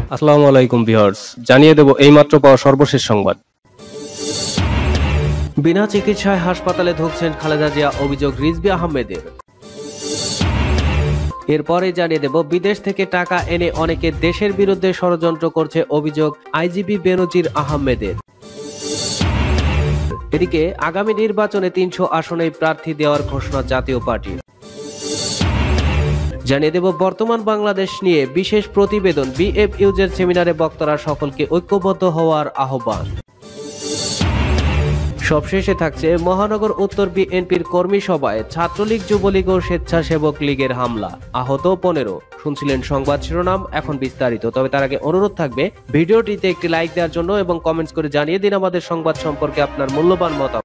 আসসালামু আলাইকুম ভিউয়ার্স, জানিয়ে দেব এইমাত্র পাওয়া সর্বশেষ সংবাদ। বিনা চিকিৎসায় হাসপাতালে ঢুকছেন খালেদা জিয়া, অভিযোগ রিজভী আহমেদের। এরপরে জানিয়ে দেব বিদেশ থেকে টাকা এনে অনেকে দেশের বিরুদ্ধে ষড়যন্ত্র করছে, অভিযোগ আইজিপি বেনজির আহমেদের। এদিকে আগামী নির্বাচনে ৩০০ আসনেই প্রার্থী দেওয়ার ঘোষণা জাতীয় পার্টির। জানিয়ে দেব বর্তমান বাংলাদেশ নিয়ে বিশেষ প্রতিবেদন, বিএফইউজের সেমিনারে বক্তারা সকলকে ঐক্যবদ্ধ হওয়ার আহ্বান। সবশেষে থাকছে মহানগর উত্তর বিএনপির কর্মী সভায় ছাত্রলীগ, যুবলীগ ও স্বেচ্ছাসেবক লীগের হামলা, আহত ১৫। শুনছিলেন সংবাদ শিরোনাম, এখন বিস্তারিত। তবে তার আগে অনুরোধ থাকবে ভিডিওটিতে একটি লাইক দেওয়ার জন্য এবং কমেন্টস করে জানিয়ে দিন আমাদের সংবাদ সম্পর্কে আপনার মূল্যবান মতামত।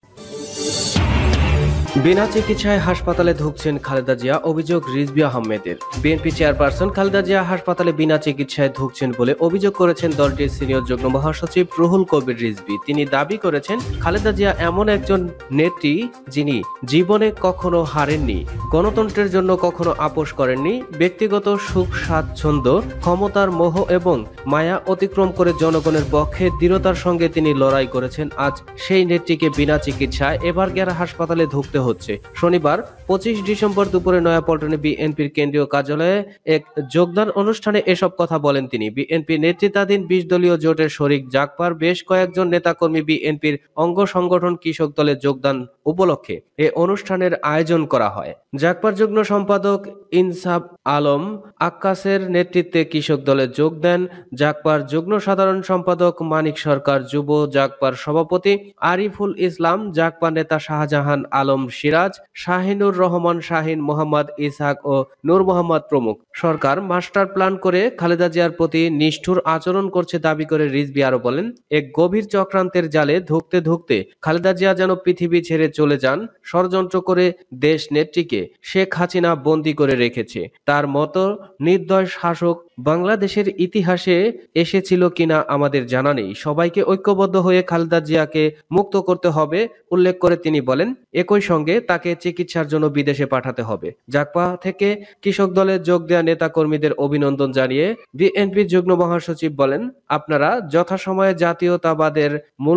বিনা চিকিৎসায় হাসপাতালে ঢুকছেন খালেদা জিয়া, অভিযোগ রিজভী আহমেদের। বিএনপি চেয়ারপারসন খালেদা জিয়া হাসপাতালে বিনা চিকিৎসায় ঢুকছেন বলে অভিযোগ করেছেন দলটির সিনিয়র যুগ্ম মহাসচিব রুহুল কবির রিজভী। তিনি দাবি করেছেন খালেদা জিয়া এমন একজন নেত্রী যিনি জীবনে কখনো হারেননি, গণতন্ত্রের জন্য কখনো আপোষ করেননি, ব্যক্তিগত সুখ স্বাচ্ছন্দ্য, ক্ষমতার মোহ এবং মায়া অতিক্রম করে জনগণের পক্ষে দৃঢ়তার সঙ্গে তিনি লড়াই করেছেন। আজ সেই নেত্রীকে বিনা চিকিৎসায় এভারকেয়ার হাসপাতালে ঢুকতে হচ্ছে। শনিবার ২৫ ডিসেম্বর দুপুরে নয়াপল্টনে বিএনপির কেন্দ্রীয় কার্যালয়ে এক যোগদান অনুষ্ঠানে এসব কথা বলেন তিনি। বিএনপি নেতৃত্বাধীন ২০ দলীয় জোটের শরিক জাগপার বেশ কয়েকজন নেতাকর্মী বিএনপির অঙ্গ সংগঠন কৃষক দলে যোগদান উপলক্ষে এ অনুষ্ঠানের আয়োজন করা হয়। জাগপার যুগ্ম সম্পাদক ইনসাফ আলম আক্কাসের নেতৃত্বে কৃষক দলে যোগ দেন জাগপার যুগ্ম সাধারণ সম্পাদক মানিক সরকার, যুব জাগপার সভাপতি আরিফুল ইসলাম, জাগপার নেতা শাহজাহান আলম সিরাজ, শাহিনুর রহমান শাহিন, মোহাম্মদ ইসহাক ও নূর মোহাম্মদ প্রমুখ। সরকার মাস্টার প্ল্যান করে খালেদা জিয়ার প্রতি নিষ্ঠুর আচরণ করছে দাবি করে রিজভী আরো বলেন, এক গভীর চক্রান্তের জালে ধুঁকতে ধুঁকতে খালেদা জিয়া যেন পৃথিবী ছেড়ে চলে যান। ষড়যন্ত্র করে দেশ নেত্রীকে শেখ হাসিনা বন্দী করে রেখেছে। তার মতো নির্দয় শাসক বাংলাদেশের ইতিহাসে এসেছিল কিনা আমাদের জানা নেই। সবাইকে ঐক্যবদ্ধ হয়ে খালেদা জিয়াকে মুক্ত করতে হবে উল্লেখ করে তিনি বলেন, একই সঙ্গে তাকে চিকিৎসার জন্য বিদেশে পাঠাতে হবে। জাগপা থেকে কৃষক দলে যোগ দেওয়া নেতা কর্মীদের অভিনন্দন জানিয়ে বিএনপির যুগ্ম মহাসচিব বলেন, আপনারা যথাসময়ে জাতীয়তাবাদের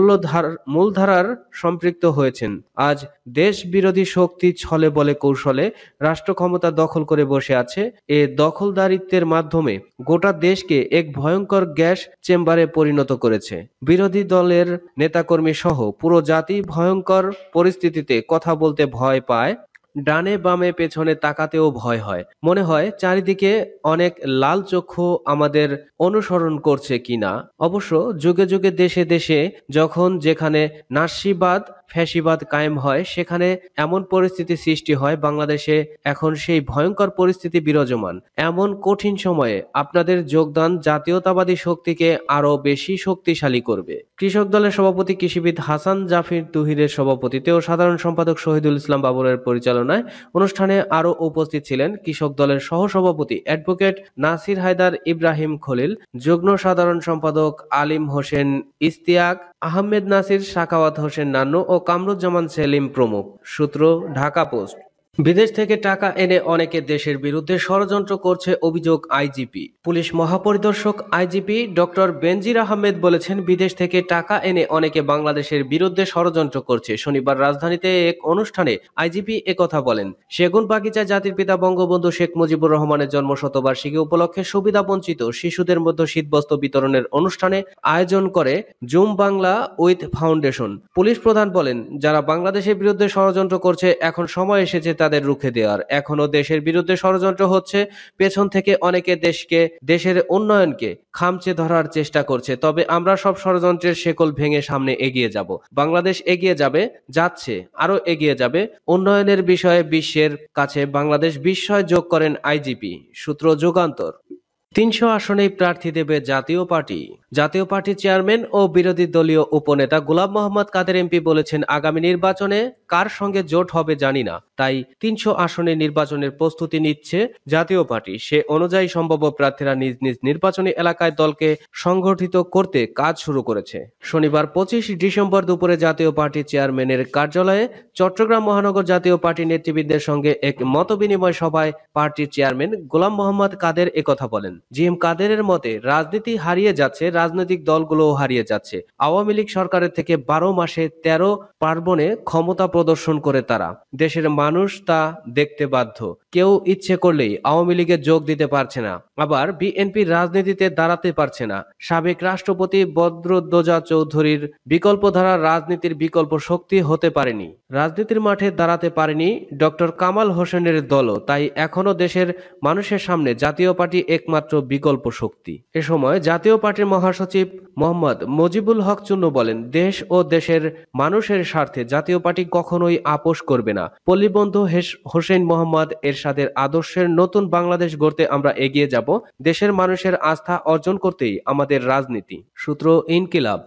মূলধারার সম্পৃক্ত হয়েছেন। আজ দেশ বিরোধী শক্তি ছলে বলে কৌশলে রাষ্ট্র ক্ষমতা দখল করে বসে আছে। এ দখলদারিত্বের মাধ্যমে গোটা দেশকে এক ভয়ঙ্কর গ্যাস চেম্বারে পরিণত করেছে। বিরোধী দলের নেতাকর্মী সহ পুরো জাতি ভয়ঙ্কর পরিস্থিতিতে কথা বলতে ভয় পায়। ডানে বামে পেছনে তাকাতেও ভয় হয়। মনে হয় চারিদিকে অনেক লাল চক্ষু আমাদের অনুসরণ করছে কিনা। অবশ্য যুগে যুগে দেশে দেশে যখন যেখানে নাৎসিবাদ ফ্যাসিবাদ কায়েম হয় সেখানে এমন পরিস্থিতি সৃষ্টি হয়। বাংলাদেশে এখন সেই ভয়ঙ্কর পরিস্থিতি বিরাজমান। এমন কঠিন সময়ে আপনাদের যোগদান জাতীয়তাবাদী শক্তিকে আরো বেশি শক্তিশালী করবে। কৃষক দলের সভাপতি কৃষিবিদ হাসান জাফির তুহিরের সভাপতিত্বে ও সাধারণ সম্পাদক শহীদুল ইসলাম বাবরের পরিচালনায় অনুষ্ঠানে আরো উপস্থিত ছিলেন কৃষক দলের সহসভাপতি অ্যাডভোকেট নাসির হায়দার ইব্রাহিম খলিল, যুগ্ম সাধারণ সম্পাদক আলিম হোসেন ইস্তিয়াক, আহমেদ নাসির, সাখাওয়াত হোসেন নান্নু ও কামরুজ্জামান সেলিম প্রমুখ। সূত্র ঢাকা পোস্ট। বিদেশ থেকে টাকা এনে অনেকে দেশের বিরুদ্ধে ষড়যন্ত্র করছে, অভিযোগ আইজিপি। পুলিশ মহাপরিদর্শক আইজিপি ডক্টর বেনজির আহমেদ বলেছেন, বিদেশ থেকে টাকা এনে অনেকে বাংলাদেশের বিরুদ্ধে ষড়যন্ত্র করছে। শনিবার রাজধানীতে এক অনুষ্ঠানে আইজিপি একথা বলেন। সেগুনবাগিচায় জাতির পিতা বঙ্গবন্ধু শেখ মুজিবুর রহমানের জন্মশতবার্ষিকী উপলক্ষে সুবিধাবঞ্চিত শিশুদের মধ্যে শীতবস্ত্র বিতরণের অনুষ্ঠানে আয়োজন করে জুম বাংলা উইথ ফাউন্ডেশন। পুলিশ প্রধান বলেন, যারা বাংলাদেশের বিরুদ্ধে ষড়যন্ত্র করছে এখন সময় এসেছে তাদের রুখে দেওয়ার। এখনো দেশের বিরুদ্ধে ষড়যন্ত্র হচ্ছে। পেছন থেকে অনেকে দেশের উন্নয়নকে খামচে ধরার চেষ্টা করছে। তবে আমরা সব ষড়যন্ত্রের শেকল ভেঙে সামনে এগিয়ে যাব। বাংলাদেশ এগিয়ে যাবে, যাচ্ছে, আরো এগিয়ে যাবে। উন্নয়নের বিষয়ে বিশ্বের কাছে বাংলাদেশ বিস্ময় যোগ করেন আইজিপি। সূত্র যুগান্তর। ৩০০ আসনেই প্রার্থী দেবে জাতীয় পার্টি। জাতীয় পার্টির চেয়ারম্যান ও বিরোধী দলীয় উপনেতা গোলাম মোহাম্মদ কাদের এমপি বলেছেন, আগামী নির্বাচনে কার সঙ্গে জোট হবে জানি না, তাই ৩০০ আসনে নির্বাচনের প্রস্তুতি নিচ্ছে জাতীয় পার্টি। সে অনুযায়ী সম্ভাব্য প্রার্থীরা নিজ নিজ নির্বাচনী এলাকায় দলকে সংগঠিত করতে কাজ শুরু করেছে। শনিবার ২৫ ডিসেম্বর দুপুরে জাতীয় পার্টি চেয়ারম্যানের কার্যালয়ে চট্টগ্রাম মহানগর জাতীয় পার্টি নেতৃবৃন্দের সঙ্গে এক মতবিনিময় সভায় পার্টির চেয়ারম্যান গোলাম মোহাম্মদ কাদের একথা বলেন। জিএম কাদেরের মতে, রাজনীতি হারিয়ে যাচ্ছে, রাজনৈতিক দলগুলোও হারিয়ে যাচ্ছে। আওয়ামী লীগ সরকারের থেকে ১২ মাসে ১৩ পার্বণে ক্ষমতা প্রদর্শন করে তারা। দেশের মানুষ তা দেখতে বাধ্য। কেউ ইচ্ছে করলেই আওয়ামী লীগে যোগ দিতে পারছে না, আবার বিএনপির রাজনীতিতে দাঁড়াতে পারছে না। সাবেক রাষ্ট্রপতি বদরুদ্দোজা চৌধুরীর বিকল্পধারা রাজনীতির বিকল্প শক্তি হতে পারেনি, রাজনীতির মাঠে দাঁড়াতে পারেনি ডক্টর কামাল হোসেনের দলও। তাই এখনো দেশের মানুষের সামনে জাতীয় পার্টি একমাত্র বিকল্প শক্তি। এ সময় জাতীয় পার্টির মহাসচিব মোহাম্মদ মুজিবুল হক চুন্নু বলেন, দেশ ও দেশের মানুষের স্বার্থে জাতীয় পার্টি কখনোই আপোষ করবে না। পল্লীবন্ধু হোসেন মোহাম্মদ এরশাদের আদর্শের নতুন বাংলাদেশ গড়তে আমরা এগিয়ে যাব। দেশের মানুষের আস্থা অর্জন করতেই আমাদের রাজনীতি। সূত্র ইনকিলাব।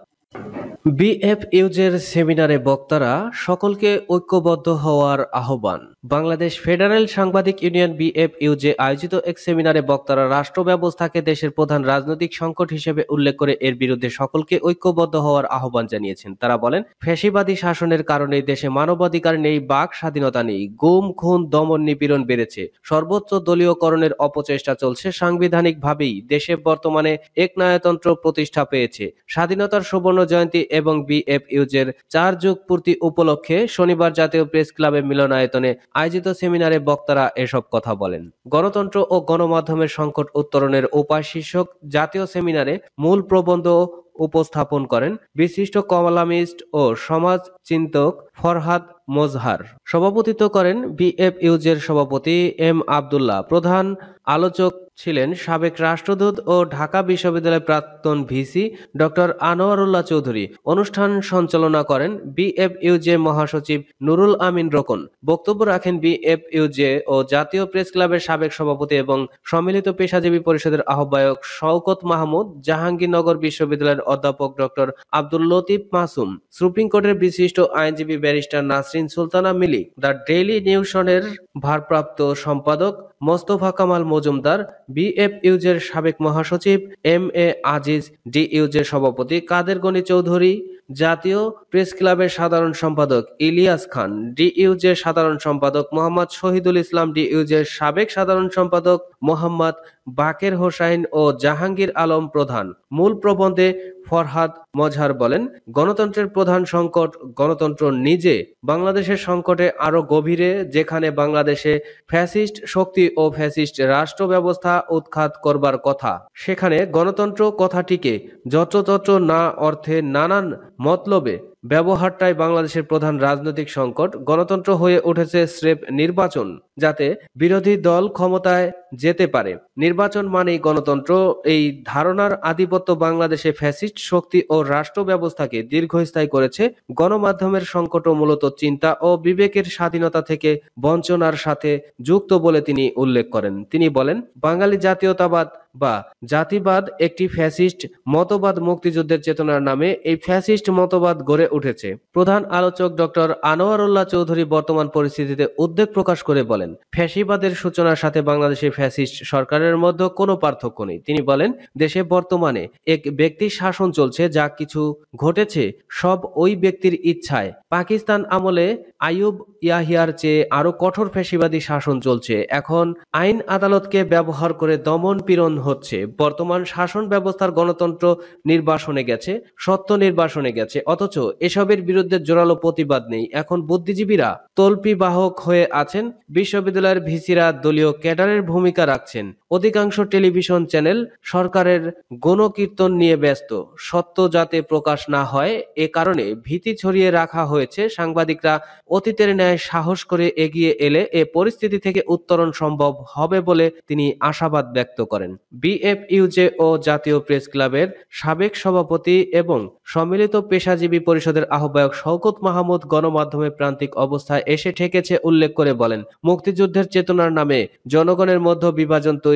বিএফইউজের সেমিনারে বক্তারা সকলকে ঐক্যবদ্ধ হওয়ার আহ্বান। বাংলাদেশ ফেডারেল সাংবাদিক ইউনিয়ন বিএফইউজে আয়োজিত এক সেমিনারে বক্তারা রাষ্ট্র ব্যবস্থাকে দেশের প্রধান রাজনৈতিক সংকট হিসেবে উল্লেখ করে এর বিরুদ্ধে সকলকে ঐক্যবদ্ধ হওয়ার আহ্বান জানিয়েছেন। তারা বলেন, ফ্যাসিবাদী শাসনের কারণে দেশে মানবাধিকার নেই, বাক স্বাধীনতা নেই, গুম খুন দমন নিপীড়ন বেড়েছে, সর্বোচ্চ দলীয়করণের অপচেষ্টা চলছে, সাংবিধানিকভাবেই দেশে বর্তমানে একনায়তন্ত্র প্রতিষ্ঠা পেয়েছে। স্বাধীনতার সুবর্ণ জয়ন্তী এবং বিএফইউজের ৪ যুগ পূর্তি উপলক্ষে শনিবার জাতীয় প্রেস ক্লাবে মিলনায়তনে আয়োজিত সেমিনারে বক্তারা এসব কথা বলেন। গণতন্ত্র ও গণমাধ্যমের সংকট উত্তরণের উপায় শীর্ষক জাতীয় সেমিনারে মূল প্রবন্ধ উপস্থাপন করেন বিশিষ্ট কলামিস্ট ও সমাজ চিন্তক ফরহাদ মোজহার। সভাপতিত্ব করেন বিএফইউজের সভাপতি এম আব্দুল্লাহ। প্রধান আলোচক ছিলেন সাবেক রাষ্ট্রদূত ও ঢাকা বিশ্ববিদ্যালয়ের প্রাক্তন ভিসি ডক্টর আনোয়ারুল্লাহ চৌধুরী। অনুষ্ঠান সঞ্চালনা করেন বিএফইউজে মহাসচিব নুরুল আমিন রোকন। বক্তব্য রাখেন বিএফইউজে ও জাতীয় প্রেস ক্লাবের সাবেক সভাপতি এবং সম্মিলিত পেশাজীবী পরিষদের আহ্বায়ক শওকত মাহমুদ, জাহাঙ্গীরনগর বিশ্ববিদ্যালয়ের অধ্যাপক ডক্টর আব্দুল লতিফ মাসুম, সুপ্রিম কোর্টের বিশিষ্ট আইনজীবী barrister Nasrin Sultana Mili, the daily নিউশনের ভারপ্রাপ্ত সম্পাদক মোস্তফা কামাল মজুমদার, বিএফইউজের সাবেক মহাসচিব এম এ আজিজ, ডিইউজের সভাপতি কাদের গনি চৌধুরী, জাতীয় প্রেস ক্লাবের সাধারণ সম্পাদক ইলিয়াস খান, ডিইউজের সাধারণ সম্পাদক মোহাম্মদ শহীদুল ইসলাম, ডিইউজের সাবেক সাধারণ সম্পাদক মোহাম্মদ বাকের হোসাইন ও জাহাঙ্গীর আলম প্রধান। মূল প্রবন্ধে ফরহাদ মোজহার বলেন, গণতন্ত্রের প্রধান সংকট গণতন্ত্র নিজে। বাংলাদেশের সংকটে আরো গভীরে, যেখানে বাংলাদেশে ফ্যাসিস্ট শক্তি ও ফ্যাসিস্ট রাষ্ট্র ব্যবস্থা উৎখাত করবার কথা, সেখানে গণতন্ত্র কথাটিকে যত্রতত্র না অর্থে নানান মতলবে ব্যবহারটাই বাংলাদেশের প্রধান রাজনৈতিক সংকট। গণতন্ত্র হয়ে উঠেছে স্রেফ নির্বাচন, যাতে বিরোধী দল ক্ষমতায় যেতে পারে। নির্বাচন মানেই গণতন্ত্র। এই ধারণার আধিপত্য বাংলাদেশে ফ্যাসিস্ট শক্তি ও রাষ্ট্র ব্যবস্থাকে দীর্ঘস্থায়ী করেছে। গণমাধ্যমের সংকটও মূলত চিন্তা ও বিবেকের স্বাধীনতা থেকে বঞ্চনার সাথে যুক্ত বলে তিনি উল্লেখ করেন। তিনি বলেন, বাঙালি জাতীয়তাবাদ বা জাতিবাদ একটি ফ্যাসিস্ট মতবাদ। মুক্তিযুদ্ধের চেতনার নামে এই ফ্যাসিস্ট মতবাদ গড়ে উঠেছে। প্রধান আলোচক ডক্টর আনোয়ারুল্লাহ চৌধুরী বর্তমান পরিস্থিতিতে উদ্বেগ প্রকাশ করে বলেন, ফ্যাসিবাদের সূচনার সাথে বাংলাদেশের ফ্যাসিস্ট সরকারের মধ্যে কোনো পার্থক্য নেই। তিনি বলেন, দেশে বর্তমানে এক ব্যক্তির শাসন চলছে, যা কিছু ঘটেছে সব ওই ব্যক্তির ইচ্ছায়। পাকিস্তান আমলে আইয়ুব ইয়াহিয়ার চেয়ে আরো কঠোর ফ্যাসিবাদী শাসন চলছে। এখন আইন আদালতকে ব্যবহার করে দমন পীড়ন হচ্ছে। বর্তমান শাসন ব্যবস্থার গণতন্ত্র নির্বাসনে গেছে, সত্য নির্বাসনে গেছে, অথচ এসবের বিরুদ্ধে জোরালো প্রতিবাদ নেই। এখন বুদ্ধিজীবীরা তল্পি বাহক হয়ে আছেন, বিশ্ববিদ্যালয়ের ভিসিরা দলীয় ক্যাডারের ভূমিকা রাখছেন, অধিকাংশ টেলিভিশন চ্যানেল সরকারের গণকীর্তন নিয়ে ব্যস্ত। সত্য যাতে প্রকাশ না হয়, এ কারণে ভীতি ছড়িয়ে রাখা হয়েছে। সাংবাদিকরা অতীতের ন্যায় সাহস করে এগিয়ে এলে এ পরিস্থিতি থেকে উত্তরণ সম্ভব হবে বলে তিনি আশাবাদ ব্যক্ত করেন। বিএফইউজে ও জাতীয় প্রেস ক্লাবের সাবেক সভাপতি এবং সম্মিলিত পেশাজীবী পরিষদের আহ্বায়ক শওকত মাহমুদ গণমাধ্যমে প্রান্তিক অবস্থায় এসে ঠেকেছে উল্লেখ করে বলেন, মুক্তিযুদ্ধের চেতনার নামে জনগণের মধ্যে বিভাজন তৈরি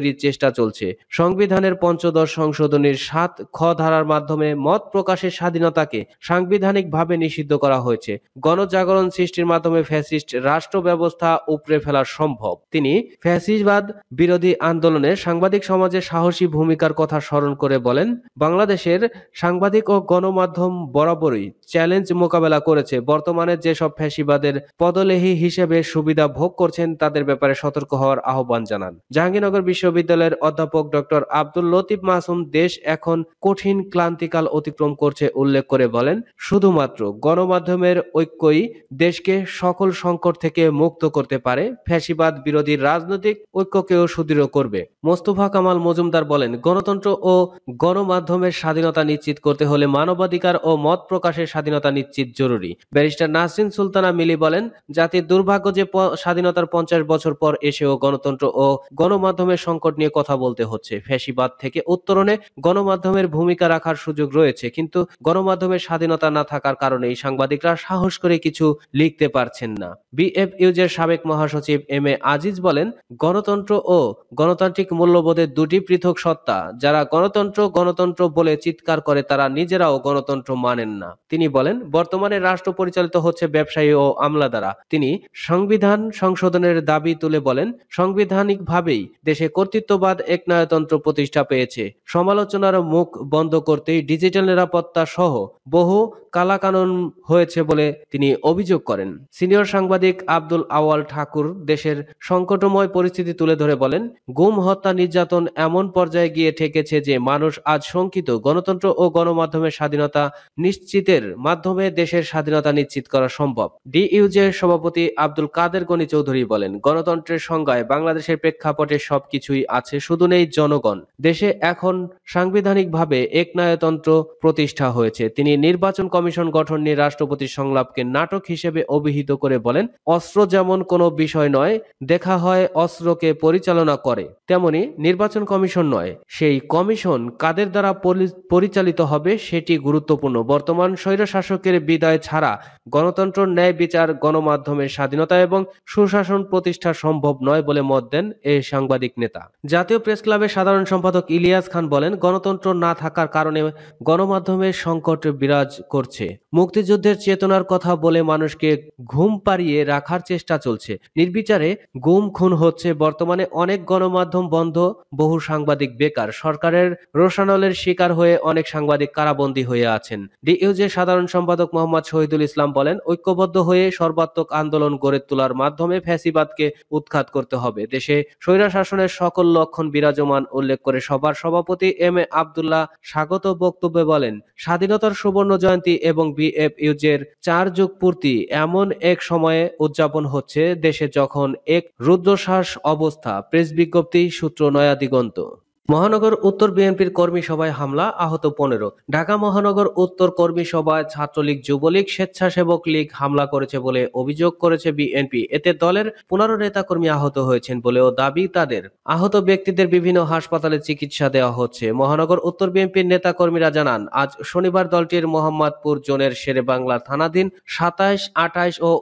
তৈরির চেষ্টা চলছে। সংবিধানের পঞ্চদশ সংশোধনীর ৭ খ ধারার মাধ্যমে মত প্রকাশের স্বাধীনতাকে সাংবিধানিকভাবে নিষিদ্ধ করা হয়েছে। গণজাগরণ সৃষ্টির মাধ্যমে ফ্যাসিস্ট রাষ্ট্র ব্যবস্থা উপড়ে ফেলা সম্ভব। তিনি ফ্যাসিবাদ বিরোধী আন্দোলনে সাংবাদিক সমাজের সাহসী ভূমিকার কথা স্মরণ করে বলেন, বাংলাদেশের সাংবাদিক ও গণমাধ্যম বরাবরই চ্যালেঞ্জ মোকাবেলা করেছে। বর্তমানে যেসব ফ্যাসিবাদের পদলেহী হিসেবে সুবিধা ভোগ করছেন তাদের ব্যাপারে সতর্ক হওয়ার আহ্বান জানান। জাহাঙ্গীরনগর বিশ্ববিদ্যালয়ের অধ্যাপক ডক্টর আব্দুল লতিফ মাসুম দেশ এখন কঠিন ক্লান্তিকাল অতিক্রম করছে উল্লেখ করে বলেন, শুধুমাত্র গণমাধ্যমের ঐক্যই দেশকে সকল সংকট থেকে মুক্ত করতে পারে, ফ্যাসিবাদ বিরোধী রাজনৈতিক ঐক্যকেও সুদৃঢ় করবে। মোস্তফা কামাল মজুমদার বলেন, গণতন্ত্র ও গণমাধ্যমের স্বাধীনতা নিশ্চিত করতে হলে মানবাধিকার ও মত প্রকাশের স্বাধীনতা নিশ্চিত জরুরি। ব্যারিস্টার নাসরিন সুলতানা মিলি বলেন, জাতির দুর্ভাগ্য যে স্বাধীনতার 50 বছর পর এসেও গণতন্ত্র ও গণমাধ্যমের সংকট নিয়ে কথা বলতে হচ্ছে। ফ্যাসিবাদ থেকে উত্তরণে গণমাধ্যমের ভূমিকা রাখার সুযোগ রয়েছে, কিন্তু গণমাধ্যমের স্বাধীনতা না থাকার কারণেই সাংবাদিকরা সাহস করে কিছু লিখতে পারছেন না। বিএফইউজের সাবেক মহাসচিব এম এ আজিজ বলেন, গণতন্ত্র ও গণতান্ত্রিক মূল্যবোধের দুটি পৃথক সত্তা। যারা গণতন্ত্র গণতন্ত্র বলে চিৎকার করে তারা নিজেরাও গণতন্ত্র মানেন না। তিনি বলেন, বর্তমানে রাষ্ট্র পরিচালিত হচ্ছে ব্যবসায়ী ও আমলা দ্বারা। তিনি সংবিধান সংশোধনের দাবি তুলে বলেন, সাংবিধানিকভাবেই দেশে কর্তৃত্ববাদ একনায়তন্ত্র প্রতিষ্ঠা পেয়েছে। সমালোচনার মুখ বন্ধ করতেই ডিজিটাল নিরাপত্তা সহ বহু কালাকানুন হয়েছে বলে তিনি অভিযোগ করেন। সিনিয়র সাংবাদিক আব্দুল আওয়াল ঠাকুর দেশের সংকটময় পরিস্থিতি তুলে ধরে বলেন, গুম, হত্যা, নির্যাতন এমন পর্যায়ে গিয়ে ঠেকেছে যে মানুষ আজ শঙ্কিত। গণতন্ত্র ও গণমাধ্যমের স্বাধীনতা নিশ্চিতের মাধ্যমে দেশের স্বাধীনতা নিশ্চিত করা সম্ভব। ডিইউজের সভাপতি আব্দুল কাদের গনি চৌধুরী বলেন, গণতন্ত্রের সংজ্ঞায় বাংলাদেশের প্রেক্ষাপটে সবকিছুই আছে, শুধু নেই জনগণ। দেশে এখন সাংবিধানিকভাবে একনায়তন্ত্র প্রতিষ্ঠা হয়েছে। তিনি নির্বাচন কমিশন গঠন নিয়ে রাষ্ট্রপতির সংলাপকে নাটক হিসেবে অভিহিত করে বলেন, অস্ত্র যেমন কোনো বিষয় নয়, দেখা হয় অস্ত্রকে পরিচালনা করে, তেমনি নির্বাচন কমিশন নয়, সেই কমিশন কাদের দ্বারা পরিচালিত হবে সেটি গুরুত্বপূর্ণ। বর্তমান স্বৈরশাসকের বিদায় ছাড়া গণতন্ত্র, ন্যায় বিচার, গণমাধ্যমের স্বাধীনতা এবং সুশাসন প্রতিষ্ঠা সম্ভব নয় বলে মত দেন এই সাংবাদিক নেতা। জাতীয় প্রেস ক্লাবের সাধারণ সম্পাদক ইলিয়াস খান বলেন, গণতন্ত্র না থাকার কারণে গণমাধ্যমের সংকট বিরাজ করছে। মুক্তিযুদ্ধের চেতনার কথা বলে মানুষকে ঘুম পাড়িয়ে রাখার চেষ্টা চলছে। নির্বিচারে গুম, খুন হচ্ছে। বর্তমানে অনেক গণমাধ্যম বন্ধ, বহু সাংবাদিক বেকার। সরকারের রোষানলের শিকার হয়ে অনেক সাংবাদিক কারাবন্দী হয়ে আছেন। ডিইউজের সাধারণ সম্পাদক মোহাম্মদ শহীদুল ইসলাম বলেন, ঐক্যবদ্ধ হয়ে সর্বাত্মক আন্দোলন গড়ে তোলার মাধ্যমে ফ্যাসিবাদকে উৎখাত করতে হবে। দেশে স্বৈরশাসনের সকল লক্ষণ বিরাজমান উল্লেখ করে সভার সভাপতি এম এ আব্দুল্লাহ স্বাগত বক্তব্যে বলেন, স্বাধীনতার সুবর্ণ জয়ন্তী এবং বিএফইউজের 4 যুগ পূর্তি এমন এক সময়ে উদযাপন হচ্ছে দেশে যখন এক রুদ্ধশ্বাস অবস্থা। প্রেস বিজ্ঞপ্তি, সূত্র নয়া দিগন্ত। মহানগর উত্তর বিএনপির কর্মী সভায় হামলা, আহত 15। ঢাকা মহানগর উত্তর কর্মী সভায় ছাত্রলীগ, যুবলীগ, স্বেচ্ছাসেবক লীগ হামলা করেছে বলে অভিযোগ করেছে বিএনপি। এতে দলের 15 নেতাকর্মী আহত হয়েছেন বলেও দাবি তাদের। আহত ব্যক্তিদের বিভিন্ন হাসপাতালে চিকিৎসা দেওয়া হচ্ছে। মহানগর উত্তর বিএনপির নেতাকর্মীরা জানান, আজ শনিবার দলটির মোহাম্মদপুর জোনের শেরেবাংলা থানাধীন 27, 28 ও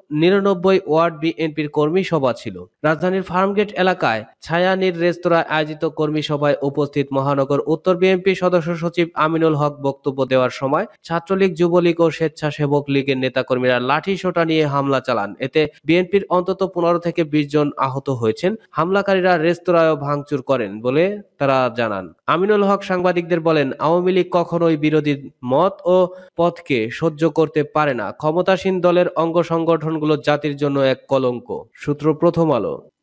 99 ওয়ার্ড বিএনপির কর্মী সভা ছিল। রাজধানীর ফার্মগেট এলাকায় ছায়ানীর রেস্তোরাঁয় আয়োজিত কর্মী সভায় উপস্থিত মহানগর উত্তর বিএনপি সদস্য সচিব আমিনুল হক বক্তব্য দেওয়ার সময় ছাত্রলীগ, যুবলীগ ও স্বেচ্ছাসেবক লীগের নেতাকর্মীরা লাঠি সোঁটা নিয়ে হামলা চালান। এতে বিএনপির অন্তত 15 থেকে 20 জন আহত হয়েছেন। হামলাকারীরা রেস্তোরাঁয় ভাঙচুর করেন বলে তারা জানান। আমিনুল হক সাংবাদিকদের বলেন, আওয়ামী লীগ কখনোই বিরোধী মত ও পথকে সহ্য করতে পারে না। ক্ষমতাসীন দলের অঙ্গ সংগঠনগুলো জাতির জন্য এক কলঙ্ক। সূত্র প্রথম আলো।